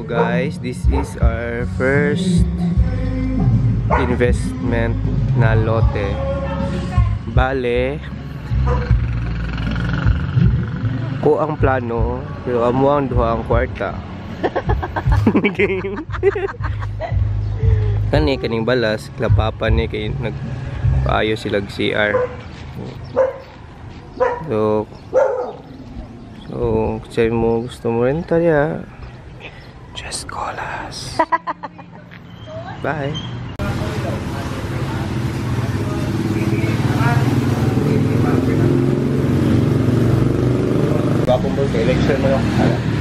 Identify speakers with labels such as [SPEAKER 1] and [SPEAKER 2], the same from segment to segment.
[SPEAKER 1] So guys, this is our first investment na lote. Bale, ko ang plano, pero amo ang duha ang kwarta. Game. Kaning balas, klapapan ni kay nagpaayo sila CR. So kung mo gusto mo rental ya, just call us. Bye. Bakong mo sa election mo yung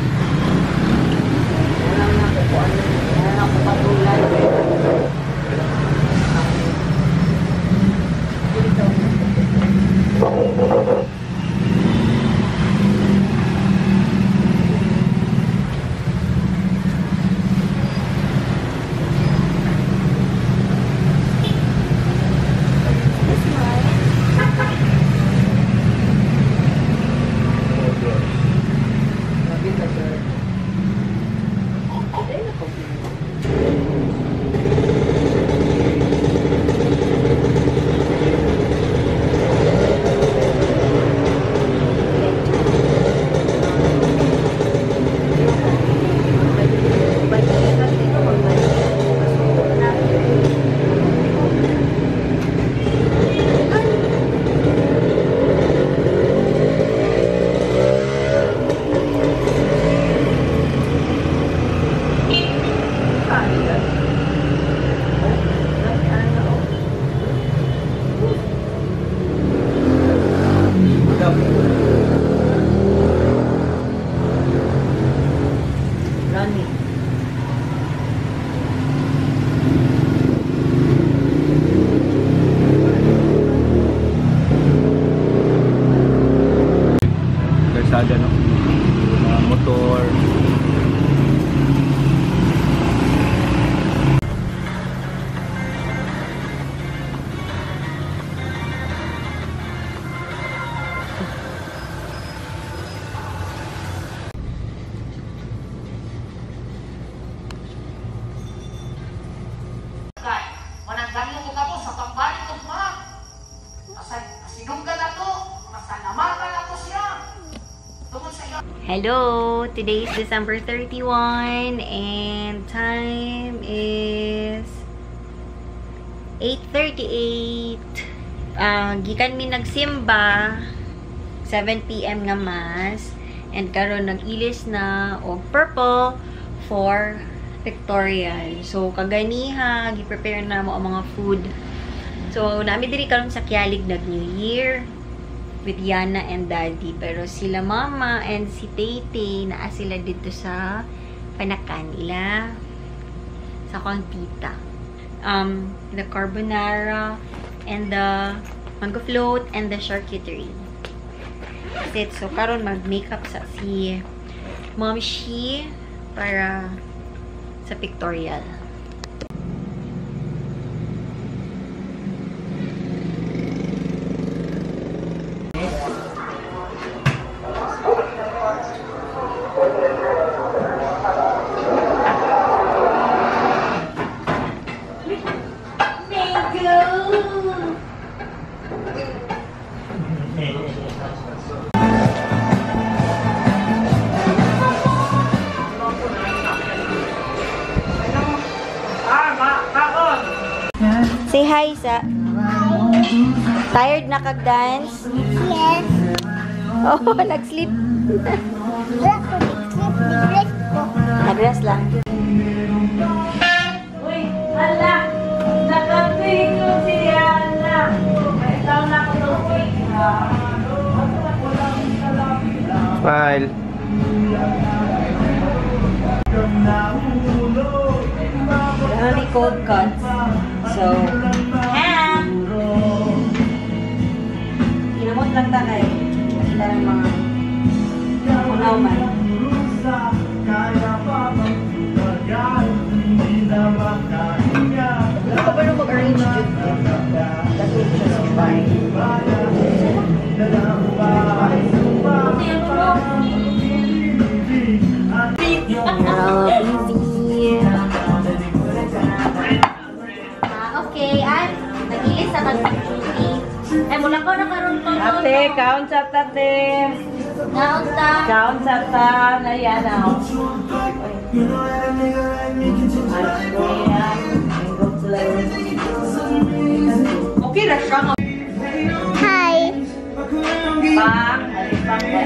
[SPEAKER 1] kalsada, no? Motor.
[SPEAKER 2] Hello! Today is December 31 and time is 8:38. Gikan mi nagsimba 7 PM nga mas and karon nag-ilis na og purple for pictorial. So kaganiha gi-prepare na mo ang mga food. So nami diri karon sa Kialig nag New Year with Yana and Daddy. Pero sila Mama and si Tete, naa sila dito sa Panakan. Ila sa kong tita. The carbonara and the mango float and the charcuterie. That's it. So, karon mag-makeup sa si Mom Shi para sa pictorial. Say hi sa. Tired na kag-dance?
[SPEAKER 3] Yes.
[SPEAKER 2] Oh, nag-sleep. Nag-rest lang.
[SPEAKER 3] Uy, ala. Nakatingin ko si Ana. May tao na ako doon.
[SPEAKER 1] Smile.
[SPEAKER 2] Only cold cuts. So, kinamot lang ta kay makita ng mga unaw man. Ano ka ba nung mag-arrange dito? That's what just fine. Busy. Wala ko na karon ko.
[SPEAKER 3] Ate, kaon sa tate.
[SPEAKER 2] Naon ta.
[SPEAKER 3] Kaon sa ta. Ayan na. Okay na siya.
[SPEAKER 4] Hi.
[SPEAKER 3] Pang. Alipang ba?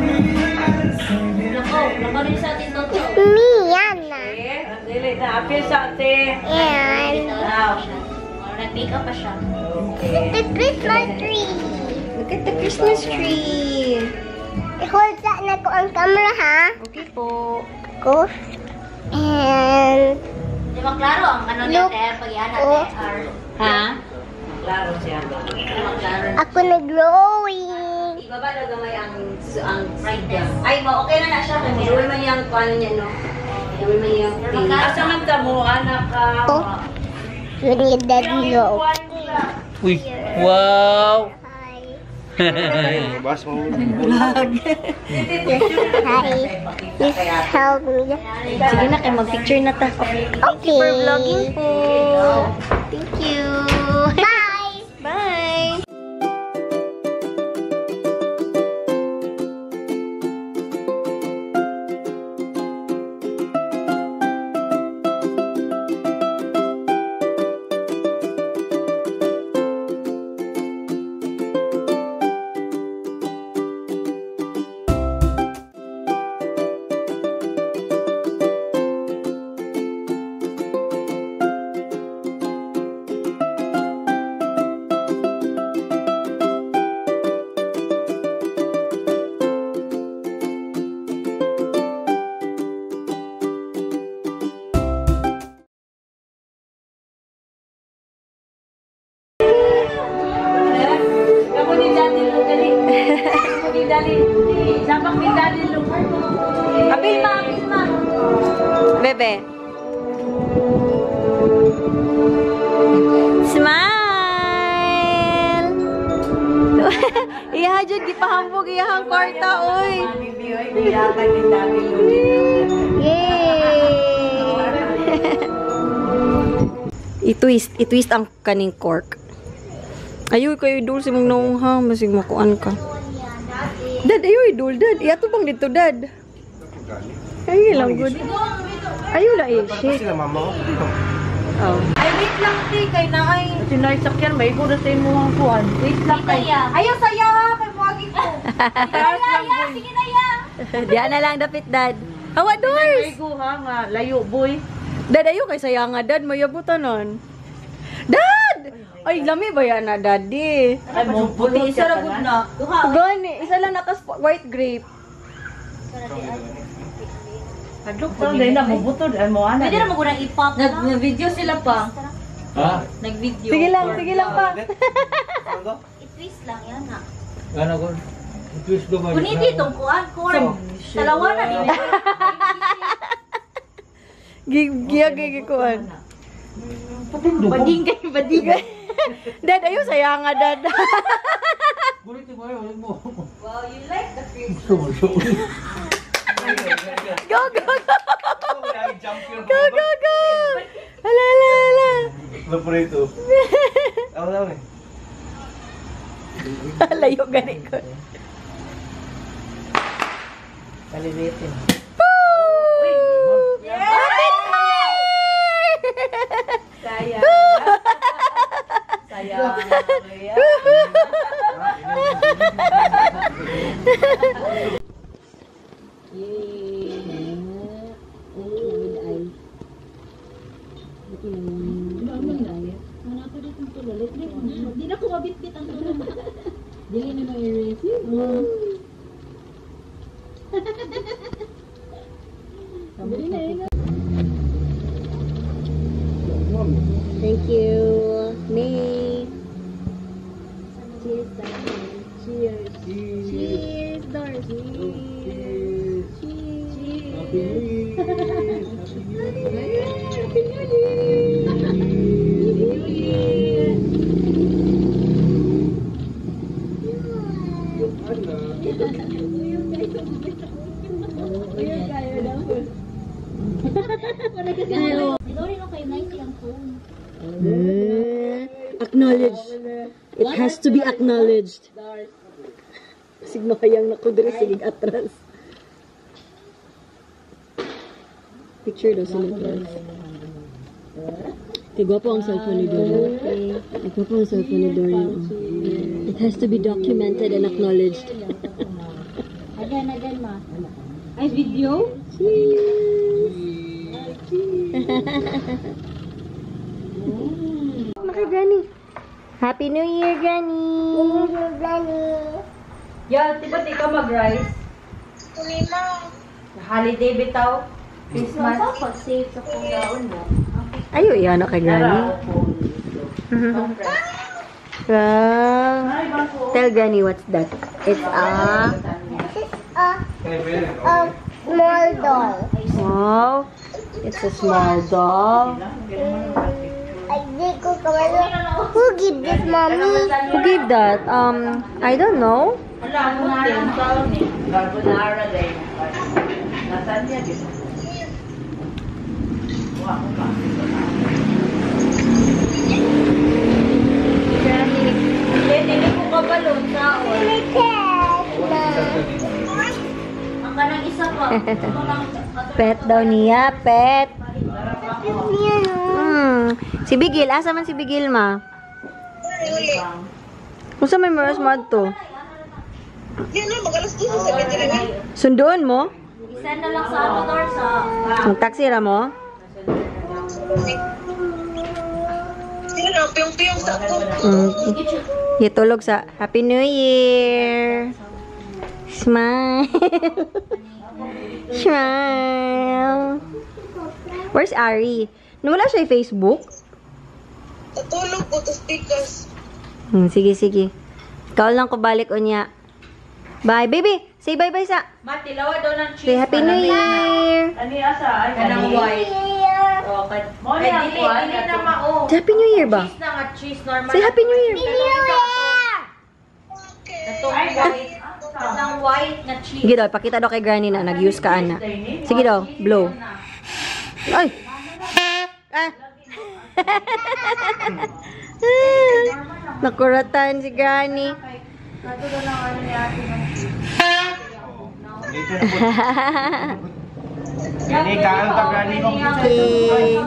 [SPEAKER 2] Lako rin sa atin to.
[SPEAKER 4] Me, Yana.
[SPEAKER 3] Dili na. Apil sa ate.
[SPEAKER 4] And
[SPEAKER 2] Nag-make up pa siya.
[SPEAKER 4] the Christmas tree.
[SPEAKER 2] Look at the Christmas tree.
[SPEAKER 4] I-hold that na ko ang camera, ha?
[SPEAKER 2] Okay po.
[SPEAKER 4] Go. And
[SPEAKER 2] Di ba klaro ang ano niya,
[SPEAKER 4] Look.
[SPEAKER 2] te? Pag-iana,
[SPEAKER 4] Oh.
[SPEAKER 2] te? Ha?
[SPEAKER 3] Klaro siya.
[SPEAKER 2] Di ba klaro?
[SPEAKER 4] ako nag-drawing.
[SPEAKER 2] Ibaba na gamay ang pride niya. Ay, okay na siya. Kung iuwi man yung paano niya, no? Iuwi man yung thing.
[SPEAKER 3] Asa man ka mo, anak ka.
[SPEAKER 4] Oh. Yun yung daddy low.
[SPEAKER 1] Uy, wow!
[SPEAKER 4] Hi.
[SPEAKER 1] Bas mo.
[SPEAKER 4] Hi. Please help me.
[SPEAKER 2] Sige na, kayo mag-picture na ta.
[SPEAKER 4] Okay.
[SPEAKER 2] For vlogging po. Thank you.
[SPEAKER 4] Bye.
[SPEAKER 2] Bye.
[SPEAKER 3] Kamu ni daddy lu dali. Kamu ni daddy. Sabang ni daddy lu. Apil ma, apil ma.
[SPEAKER 2] Bebe. Smile! Iya, jud gipahambog iyang kwarta, oy.
[SPEAKER 3] Iyakan ni daddy lu.
[SPEAKER 2] Yay! I-twist ang kaning cork. Ayoy kayo idol si mong naong ha, masig makuan ka. Dad, ayoy idol, dad. Iyato bang dito, dad? Ay, lang good. Ayo la eh, shit.
[SPEAKER 1] Sila mama ko.
[SPEAKER 2] Oh.
[SPEAKER 3] Ay, wait lang, ti. Kay na ay. Sinay sakyan, may ko na sa imo ang kuhan. Wait lang kay. Ayaw, saya ha. Kay buhagin ko. Taas lang, boy. Sige na ya.
[SPEAKER 2] Diyan na lang dapit, dad. Hawa
[SPEAKER 3] May
[SPEAKER 2] doors!
[SPEAKER 3] ko ha, nga. Layo, boy.
[SPEAKER 2] Dad, ayo kay saya nga, dad. Mayabutan nun. Dad! Ay, lami ba yan na, daddy?
[SPEAKER 3] Ay, mo puti isa ra gud na.
[SPEAKER 2] Gani, isa lang nakas white grape.
[SPEAKER 3] Adlok to dai na mo butod ay mo ana.
[SPEAKER 2] Pwede na magurang ipop.
[SPEAKER 3] Nag-video sila pa.
[SPEAKER 1] Ha?
[SPEAKER 3] Nag-video.
[SPEAKER 2] Sige lang pa. I-twist lang yan na.
[SPEAKER 5] Ano ko? Twist ko ba?
[SPEAKER 2] Kuni dito, corn. Dalawa na din. Gigikuan. Badingay. Dad, ayo saya nga, dad.
[SPEAKER 5] Bulit mo yun, mo.
[SPEAKER 2] Wow, you like the fish.
[SPEAKER 5] Gusto mo.
[SPEAKER 2] Go. Go. Ala.
[SPEAKER 1] Laborito. Ako lang eh.
[SPEAKER 2] Layo gani ko.
[SPEAKER 3] Kaliwitin. Saya.
[SPEAKER 2] Thank you. Me. Cheers, darling. Cheers. Cheers, darling. Cheers. Acknowledge. It has to be acknowledged. Sigma kayang nakudre sigig atras. Picture daw sila guys. Tigwapo ang cellphone ni Dorian. Tigwapo ang cellphone ni Dorian. It has to be documented and acknowledged.
[SPEAKER 3] Again, ma. Ay, video?
[SPEAKER 2] Maka Granny. Happy New Year, Granny.
[SPEAKER 3] Yeah, tiba di ka mag-rice? Holiday bitaw. Christmas.
[SPEAKER 4] Safe sa kung mo.
[SPEAKER 2] Ayo, yan kay Granny. Wow. Tell Granny what's that. It's a
[SPEAKER 4] Small doll.
[SPEAKER 2] wow. It's a small doll.
[SPEAKER 4] I think who give this, mommy?
[SPEAKER 2] Who gave that? I don't know.
[SPEAKER 3] Hindi ko kabalon sa Ang kanang isa pa.
[SPEAKER 2] Pet daw niya, pet. Si Bigil, asa man si Bigil, ma? Kung sa may maras mod to? Sundoon mo?
[SPEAKER 3] Isa na lang sa ano door sa...
[SPEAKER 2] Ang taxi ra mo? Itulog sa Happy New Year! Smile! Smile! Where's Ari? Wala siya yung Facebook?
[SPEAKER 6] Natulog ko, tapos tikas.
[SPEAKER 2] Sige, sige. Ikaw lang ko balik o niya. Bye, baby! Say bye-bye sa...
[SPEAKER 3] Mati, lawa daw ng cheese.
[SPEAKER 2] Say Happy New Year!
[SPEAKER 3] Ani asa? Kanang white. O,
[SPEAKER 6] Mali ang kuwan.
[SPEAKER 3] Dili na mao.
[SPEAKER 2] Happy New Year ba?
[SPEAKER 3] Cheese na nga, cheese normal.
[SPEAKER 2] Say Happy New Year!
[SPEAKER 3] Katong white. Katong white na cheese.
[SPEAKER 2] Sige daw, pakita daw kay Granny na nag-use ka, ana. Sige daw, blow. Ay! Ah! Nakuratan si Granny.
[SPEAKER 1] Ini kaan ka Granny mo.
[SPEAKER 2] Okay.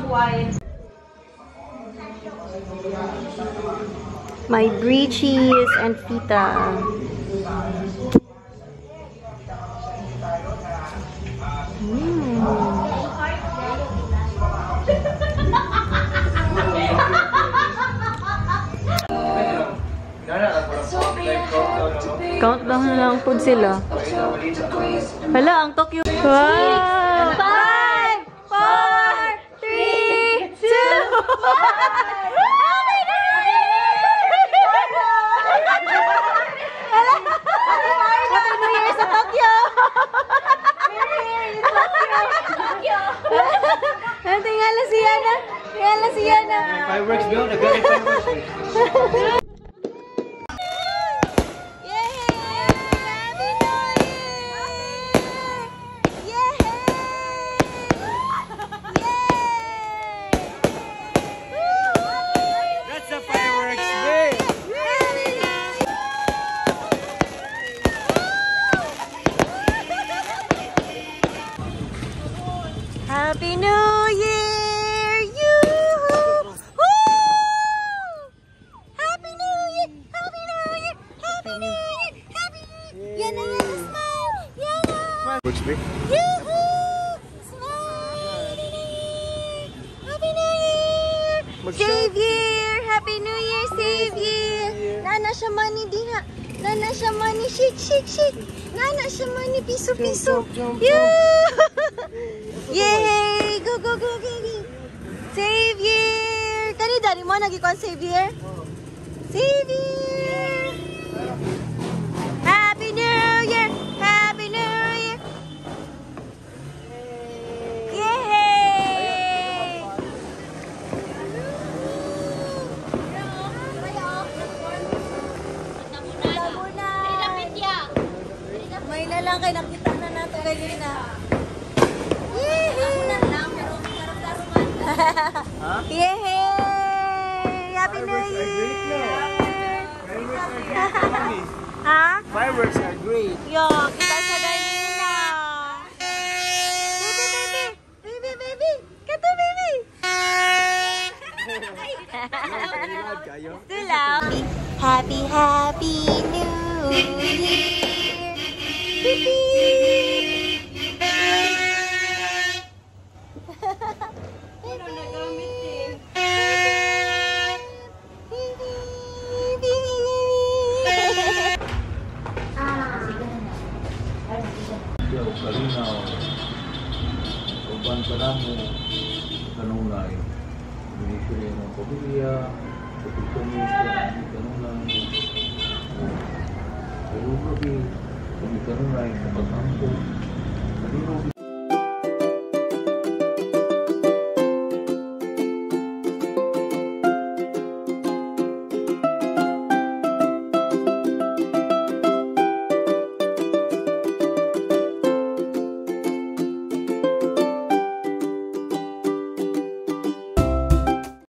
[SPEAKER 2] My brie cheese and feta. Countdown na lang food sila. Hala, ang Tokyo. Wow! 5, 4, 3, 2, 1! Happy New Year sa Tokyo! Tingala si Yana. Tingala si Yana.
[SPEAKER 1] Fireworks daw, nagkakit fireworks. That's the fireworks day.
[SPEAKER 2] Happy New Year! Yoo-hoo! Woo! Happy New Year! Happy New Year! Happy New Year! Happy New Year! Yana, Yana, smile! Yana!
[SPEAKER 1] Fireworks day.
[SPEAKER 2] Yoo-hoo! Smile! Happy New Year! Xavier! Happy New Year, Xavier! Nana siya money diha. Nana siya money. Shake, shake, shake. Nana siya money. Piso, piso. Yay! Go, go, go, baby! Xavier! Kani dari mo nagikon Xavier? Xavier! Happy New Year! Happy New Year! Yay! May na lang kay nakita na nato kanina. Yay! Happy New Year! Ha?
[SPEAKER 1] Fireworks are great.
[SPEAKER 2] Yo, kita sa ganina. Baby, baby. Baby, baby. Kato, baby.
[SPEAKER 1] Kayo?
[SPEAKER 2] Tulaw. Happy, happy New Year.
[SPEAKER 5] Siya o kalinaw. Uban pa na mo. Kanunay. Minisyon ng pamilya. Kapitumin siya. Kanunay. Pero gabi. Kanunay. Kapag-angko. Kanunay.